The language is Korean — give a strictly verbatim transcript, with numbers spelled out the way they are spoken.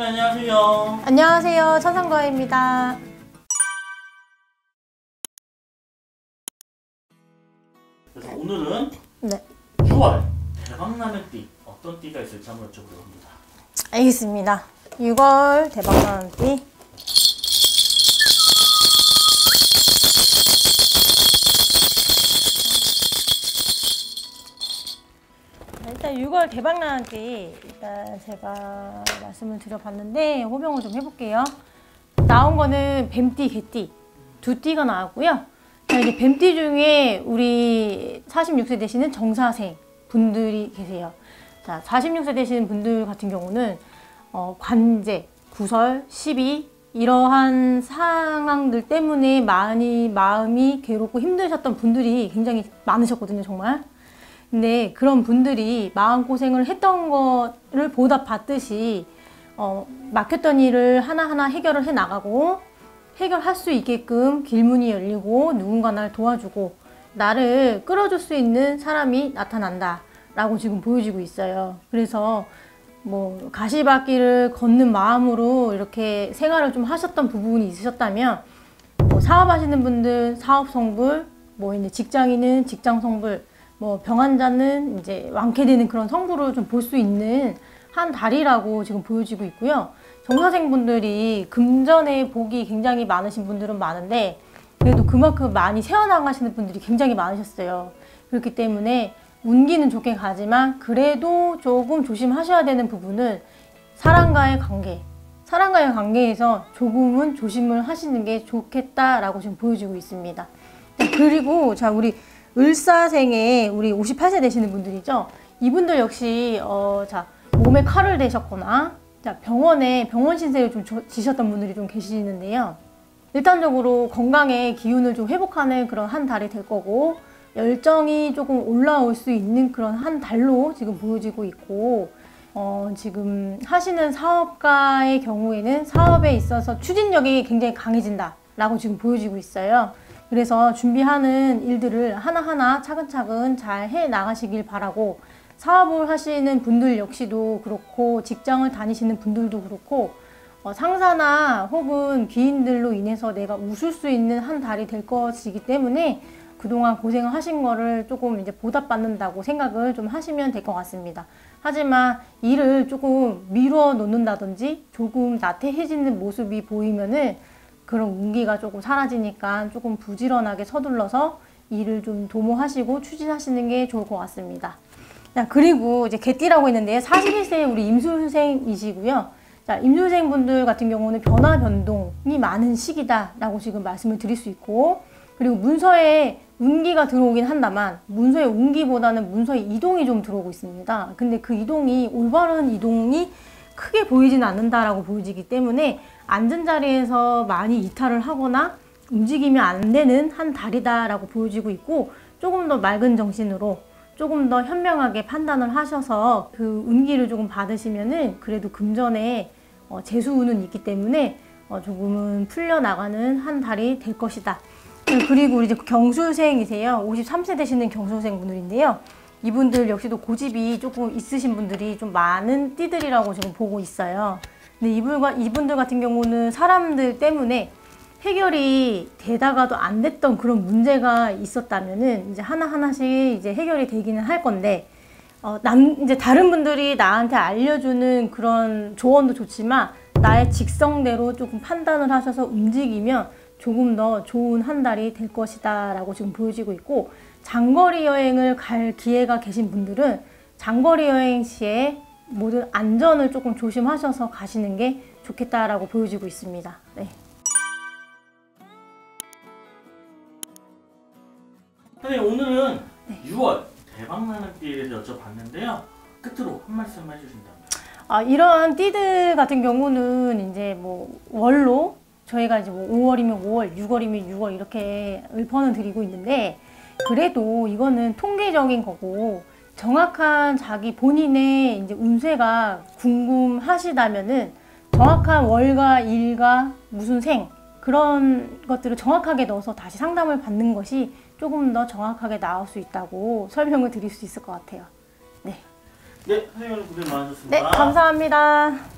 네, 안녕하세요. 안녕하세요. 천상거입니다. 그래서 오늘은 네. 유월 대박나는 띠, 어떤 띠가 있을지 한번 여쭤보려고 합니다. 알겠습니다. 유월 대박나는 띠. 일단 유월 대박나는 띠, 일단 제가 말씀을 드려봤는데 호명을 좀 해볼게요. 나온 거는 뱀띠, 개띠 두 띠가 나왔고요. 이제 뱀띠 중에 우리 사십육 세 되시는 정사생 분들이 계세요. 자, 사십육 세 되시는 분들 같은 경우는 어, 관제, 구설, 시비 이러한 상황들 때문에 많이 마음이 괴롭고 힘드셨던 분들이 굉장히 많으셨거든요, 정말. 근데 그런 분들이 마음고생을 했던 거를 보답받듯이 어, 막혔던 일을 하나하나 해결을 해 나가고 해결할 수 있게끔 길문이 열리고 누군가 나를 도와주고 나를 끌어줄 수 있는 사람이 나타난다 라고 지금 보여지고 있어요. 그래서 뭐 가시밭길을 걷는 마음으로 이렇게 생활을 좀 하셨던 부분이 있으셨다면 뭐 사업하시는 분들 사업 성불, 뭐 이제 직장인은 직장 성불, 뭐 병환자는 이제 완쾌되는 그런 성부를 좀 볼 수 있는 한 달이라고 지금 보여지고 있고요. 정사생분들이 금전의 복이 굉장히 많으신 분들은 많은데 그래도 그만큼 많이 새어나가시는 분들이 굉장히 많으셨어요. 그렇기 때문에 운기는 좋게 가지만 그래도 조금 조심하셔야 되는 부분은 사람과의 관계, 사람과의 관계에서 조금은 조심을 하시는 게 좋겠다라고 지금 보여지고 있습니다. 그리고 자, 우리 을사생에 우리 오십팔 세 되시는 분들이죠. 이분들 역시 어, 자, 몸에 칼을 대셨거나 자, 병원에 병원 신세를 좀 조, 지셨던 분들이 좀 계시는데요. 일단적으로 건강의 기운을 좀 회복하는 그런 한 달이 될 거고 열정이 조금 올라올 수 있는 그런 한 달로 지금 보여지고 있고 어, 지금 하시는 사업가의 경우에는 사업에 있어서 추진력이 굉장히 강해진다 라고 지금 보여지고 있어요. 그래서 준비하는 일들을 하나하나 차근차근 잘 해 나가시길 바라고 사업을 하시는 분들 역시도 그렇고 직장을 다니시는 분들도 그렇고 어, 상사나 혹은 귀인들로 인해서 내가 웃을 수 있는 한 달이 될 것이기 때문에 그동안 고생을 하신 거를 조금 이제 보답받는다고 생각을 좀 하시면 될 것 같습니다. 하지만 일을 조금 미루어 놓는다든지 조금 나태해지는 모습이 보이면은 그런 운기가 조금 사라지니까 조금 부지런하게 서둘러서 일을 좀 도모하시고 추진하시는 게 좋을 것 같습니다. 자, 그리고 이제 개띠라고 했는데요. 사십일 세 우리 임술생이시고요. 자, 임술생 분들 같은 경우는 변화 변동이 많은 시기다라고 지금 말씀을 드릴 수 있고 그리고 문서에 운기가 들어오긴 한다만 문서의 운기보다는 문서의 이동이 좀 들어오고 있습니다. 근데 그 이동이 올바른 이동이 크게 보이진 않는다라고 보여지기 때문에 앉은 자리에서 많이 이탈을 하거나 움직이면 안 되는 한 달이다라고 보여지고 있고 조금 더 맑은 정신으로 조금 더 현명하게 판단을 하셔서 그 운기를 조금 받으시면은 그래도 금전에 어, 재수운은 있기 때문에 어, 조금은 풀려나가는 한 달이 될 것이다. 그리고 우리 이제 경술생이세요. 오십삼 세 되시는 경술생 분들인데요. 이분들 역시도 고집이 조금 있으신 분들이 좀 많은 띠들이라고 지금 보고 있어요. 근데 이분과, 이분들 같은 경우는 사람들 때문에 해결이 되다가도 안 됐던 그런 문제가 있었다면은 이제 하나하나씩 이제 해결이 되기는 할 건데, 어, 남, 이제 다른 분들이 나한테 알려주는 그런 조언도 좋지만, 나의 직성대로 조금 판단을 하셔서 움직이면 조금 더 좋은 한 달이 될 것이다 라고 지금 보여지고 있고, 장거리 여행을 갈 기회가 계신 분들은 장거리 여행 시에 모든 안전을 조금 조심하셔서 가시는 게 좋겠다라고 보여지고 있습니다. 네. 선생님, 오늘은 네. 유월 대박나는 띠에 대해서 여쭤봤는데요. 끝으로 한 말씀 해주신다면. 아, 이런 띠들 같은 경우는 이제 뭐 월로 저희가 이제 뭐 오월이면 오월, 유월이면 유월 이렇게 읊어는 드리고 있는데 그래도 이거는 통계적인 거고 정확한 자기 본인의 이제 운세가 궁금하시다면은 정확한 월과 일과 무슨 생 그런 것들을 정확하게 넣어서 다시 상담을 받는 것이 조금 더 정확하게 나올 수 있다고 설명을 드릴 수 있을 것 같아요. 네. 네, 선생님 고생 많으셨습니다. 네, 감사합니다.